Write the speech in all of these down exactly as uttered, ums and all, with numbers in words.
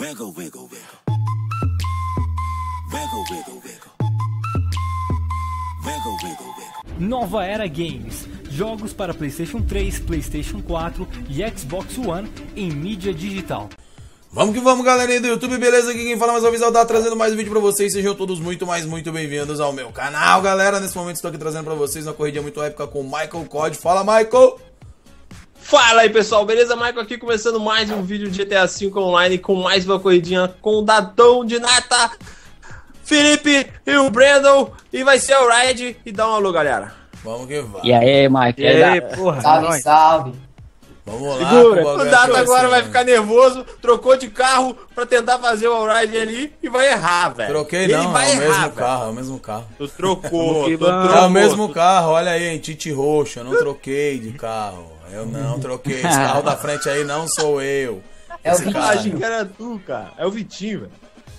Wiggle, wiggle, wiggle. Wiggle, wiggle, wiggle. Wiggle, wiggle, wiggle. Nova Era Games. Jogos para PlayStation três, PlayStation quatro e Xbox One em mídia digital. Vamos que vamos, galerinha do YouTube, beleza? Aqui quem fala mais uma vez é o Dá, trazendo mais um vídeo pra vocês. Sejam todos muito, mais muito bem-vindos ao meu canal, galera. Nesse momento estou aqui trazendo pra vocês uma corrida muito épica com o Michael Cod. Fala, Michael! Fala aí, pessoal, beleza? Michael aqui, começando mais um vídeo de G T A cinco Online com mais uma corridinha com o Datão de Nata, Felipe e o Brandon. E vai ser o ride e dá um alô, galera. Vamos que vamos. E aí, Michael? E aí, porra? Salve, salve. Vamos lá. Segura. O O Data agora vai ficar nervoso, trocou de carro pra tentar fazer o ride ali e vai errar, velho. Troquei Ele não, vai é o errar, mesmo velho. carro, é o mesmo carro. Tu trocou, tu bom. trocou. É o mesmo carro, olha aí, hein, Tite Roxo, eu não troquei de carro. Eu não troquei, esse carro da frente aí não sou eu. É o Esse Vitinho. cara. Achei que era tu, cara. É o Vitinho, velho.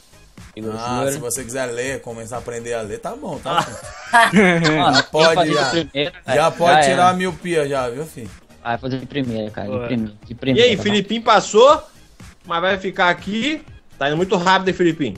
Ah, se você quiser ler, começar a aprender a ler, tá bom, tá bom. Mano, Pode quem fazer já. de primeira, Já velho, pode tirar era. a miopia já, viu, filho? Vai fazer de primeira, cara. De Bora. primeira. De E primeira, aí, tá Filipinho passou, mas vai ficar aqui. Tá indo muito rápido, hein, Filipinho?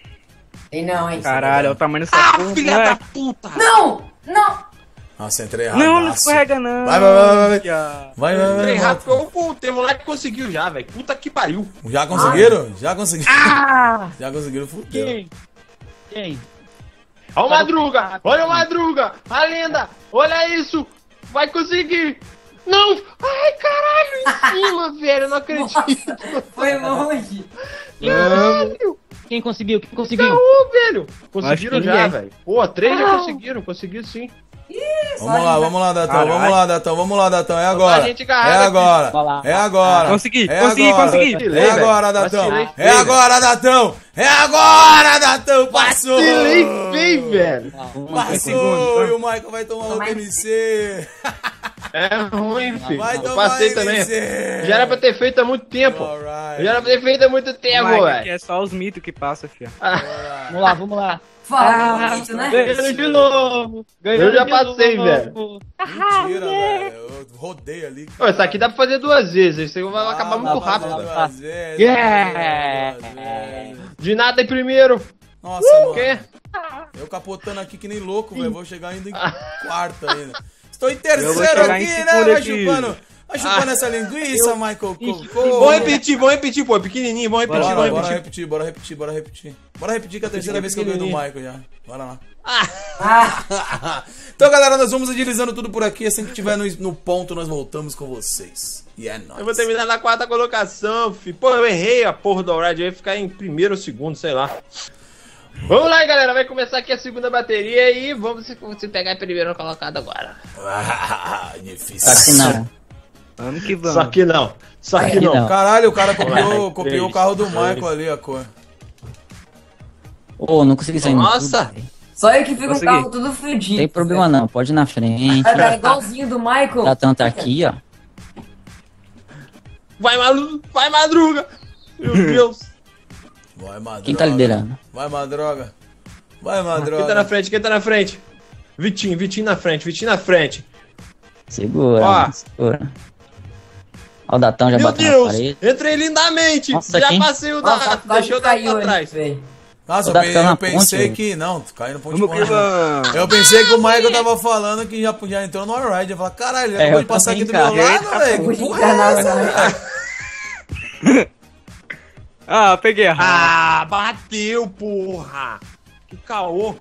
Tem não, hein? Caralho, é o tamanho dessa Ah, porra, filha da moleque. puta! Não! Não! Nossa, entrei errado. Não, não escorrega não. Vai, vai, vai, vai, vai. Já. Vai, vai, vai, Entrei vai. rápido, porque o teve um lá que conseguiu já, velho. Puta que pariu. Já conseguiram? Já conseguiram. Já conseguiram, fudeu. Quem? Quem? Olha o Madruga! Olha o Madruga! A lenda! Olha isso! Vai conseguir! Não! Ai, caralho! Em cima, velho! Eu não acredito! Foi longe! Caralho! Quem conseguiu? Quem conseguiu? Caô, velho! Conseguiram Acho que já, ninguém. velho. Pô, três já conseguiram. Conseguiram sim. Vamos lá, vamos lá, Datão, Caralho. vamos lá, Datão, vamos lá, Datão, é agora. a gente É agarrada agora, Vai lá. é agora. Consegui, é consegui, agora. consegui. É Vacilei, agora, velho. Datão. Vacilei É feio, agora, Datão. É agora, Datão. Passou. Vacilei feio, velho! Passou. E o Michael vai tomar o D M C. É ruim, filho. Vai Eu tomar passei M também. C. Já era pra ter feito há muito tempo. Alright. Já era pra ter feito há muito tempo, Mike, aqui velho. é só os mitos que passam, filho. Vamos lá, vamos lá. Fala, bonito, né? Ganhando de novo. Eu já passei, velho. Mentira, velho. Eu rodei ali. Pô, essa aqui dá pra fazer duas vezes. Isso aí vai acabar Ah, muito dá pra rápido. fazer velho. duas vezes, Yeah. duas vezes. De nada em primeiro. Nossa, O mano. quê? Eu capotando aqui que nem louco, velho. Vou chegar ainda em quarto ainda. Estou em Eu terceiro vou chegar aqui, em né? segundo Vai aqui. chupando, vai chupando essa linguiça, Michael Cocô. Vamos repetir, vamos repetir, pô. Pequenininho, vamos repetir, Bora, vamos bora repetir. repetir, bora repetir, bora repetir. Bora repetir que é a terceira vez que eu ganho do Michael já. Bora lá. Ah, Então, galera, nós vamos agilizando tudo por aqui. Assim que tiver no, no ponto, nós voltamos com vocês. E é nóis. Eu vou terminar na quarta colocação, fi. Pô, eu errei a porra do Alright. Eu ia ficar em primeiro ou segundo, sei lá. Vamos lá, galera. Vai começar aqui a segunda bateria e vamos se, se pegar em primeiro colocado agora. Ah, difícil. Só que não. Vamos que vamos. Só que não. Só que Aqui não. não. Caralho, o cara copiou, Vai, copiou três, o carro do dois. Michael ali, a cor. Ô, não consegui sair no Nossa. tudo, velho. só eu que fico com o Consegui. carro tudo Não fudido. tem problema não, pode ir na frente. Vai dar igualzinho do Michael. Datão tá aqui, ó. Vai, Malu... Vai, Madruga. Meu Deus. Vai, madroga. Quem tá liderando? Vai, madroga. Vai, Quem tá na madroga. frente? Quem tá na frente? Vitinho, Vitinho na frente, Vitinho na frente. Segura, Ó. mano, segura. Ó, o Datão já Meu bateu na Deus. parede. Entrei lindamente. Nossa, Já quem? passei o Nossa, da... quase Deixou o da caiu pra aí, trás. velho. Nossa, eu, Tá pe- ficando eu na pensei ponte, que... Não, caiu no ponte Vamos que porra. vamos. Eu pensei que o Michael tava falando que já, já entrou no ride. Eu falei, caralho, ele É, acabou eu de passar aqui do também, meu cara. lado, velho. Vou Que porra é enganar essa? essa. Ah, peguei errado. Ah, bateu, porra. Que caô.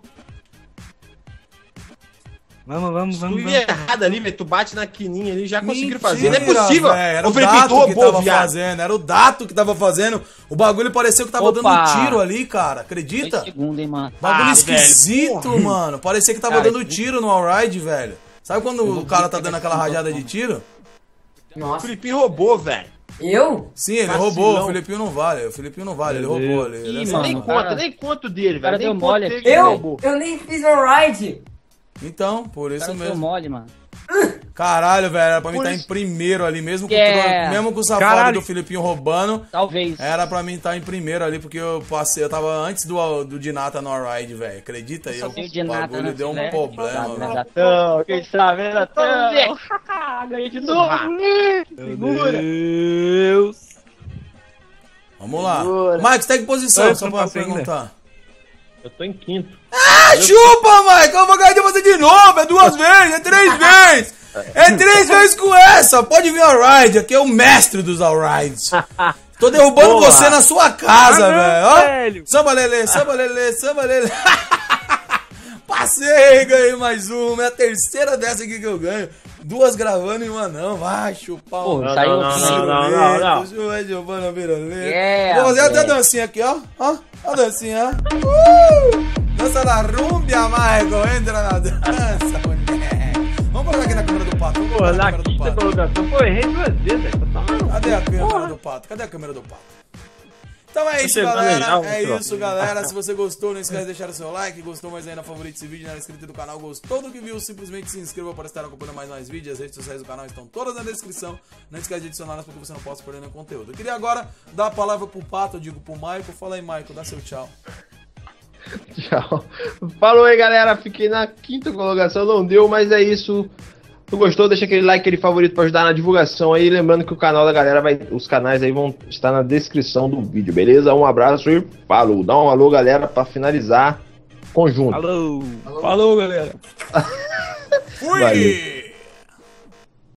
Vamos, vamos, Tu vamos. ia vamos. errado ali, velho. Tu bate na quininha ali, já conseguiram Mentira, fazer. Não é possível. véio, era o o Felipe Dato que roubou, tava viado. fazendo, era o Dato que tava fazendo. O bagulho pareceu que tava Opa. dando tiro ali, cara. Acredita? Dois segundos, hein, mano. Bagulho Ah, esquisito, velho, mano. Parecia que tava Cara, dando tiro no all-ride, velho. Sabe quando o cara tá dando aquela rajada de tiro? O Nossa. Felipe roubou, velho. Eu? Sim, ele Vacilão. roubou. O Filipinho não vale. O Filipinho não vale. Ele Meu roubou Deus. ali. Ele é Ih, só- mano. Nem cara- conta, nem conto dele, cara velho. Nem deu conto mole dele aqui. que ele Eu? roubou. Eu nem fiz meu ride. Então, por O isso cara deu mesmo. mole, mano. Caralho, velho. Era pra mim Por estar em isso- primeiro ali. Mesmo com, Yeah. o- mesmo com o safado Caralho. do Filipinho roubando. Talvez. Era pra mim estar em primeiro ali, porque eu passei, eu tava antes do, do Dinata no ride, velho. Acredita aí? Só O tem o Dinata bagulho no deu um filé. problema, Sabe, né, velho. Datão? Quem sabe, né, Datão? Ganhei de novo. Meu Deus. Vamos lá. Segura. Mike, você tá em que posição? Eu Só não pra passei ainda. perguntar. Eu tô em quinto. Ah, chupa, Mike! Eu vou ganhar de você de novo. É duas vezes, é três vezes. É três vezes com essa. Pode vir Alright, aqui é o mestre dos Alrights. Tô derrubando Boa. você na sua casa, Ah, não, velho. Ó, velho. samba lelê, samba lelê, samba lelê. Passei, ganhei mais uma. É a terceira dessa aqui que eu ganho. Duas gravando e uma não. Vai chupar Pô, um. Não, saiu não, aqui. não, não, não, não. Chupa, chupando a viroleta. Yeah, Vou fazer até a moleque. dancinha aqui, ó. Ó, a dancinha, ó. Uh! Dança da rúmbia, Michael. Entra na dança, mulher. Vamos colocar aqui na câmera do pato. Vamos Pô, colocar na na câmera do quinta pato. colocação. Pô, errei duas vezes, velho. Tá maluco. Cadê a câmera Porra. do pato? Cadê a câmera do pato? Então é isso, chegando galera. já, É Vitor. isso, galera. Se você gostou, não esquece de deixar o seu like. Gostou mais ainda, favorite esse vídeo, não é inscrito no canal. Gostou do que viu, simplesmente se inscreva para estar acompanhando mais mais vídeos. As redes sociais do canal estão todas na descrição. Não esquece de adicioná-las para que você não possa perder nenhum conteúdo. Eu queria agora dar a palavra pro Pato, eu digo pro Michael. Fala aí, Michael, dá seu tchau. Tchau. Falou aí, galera. Fiquei na quinta colocação, não deu, mas é isso. Se gostou, deixa aquele like, aquele favorito pra ajudar na divulgação aí. Lembrando que o canal da galera vai. Os canais aí vão estar na descrição do vídeo, beleza? Um abraço e falou. Dá um alô, galera, pra finalizar conjunto. Alô. Falou, galera. Fui! Valeu.